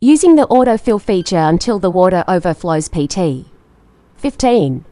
Using the autofill feature until the water overflows PT. 15.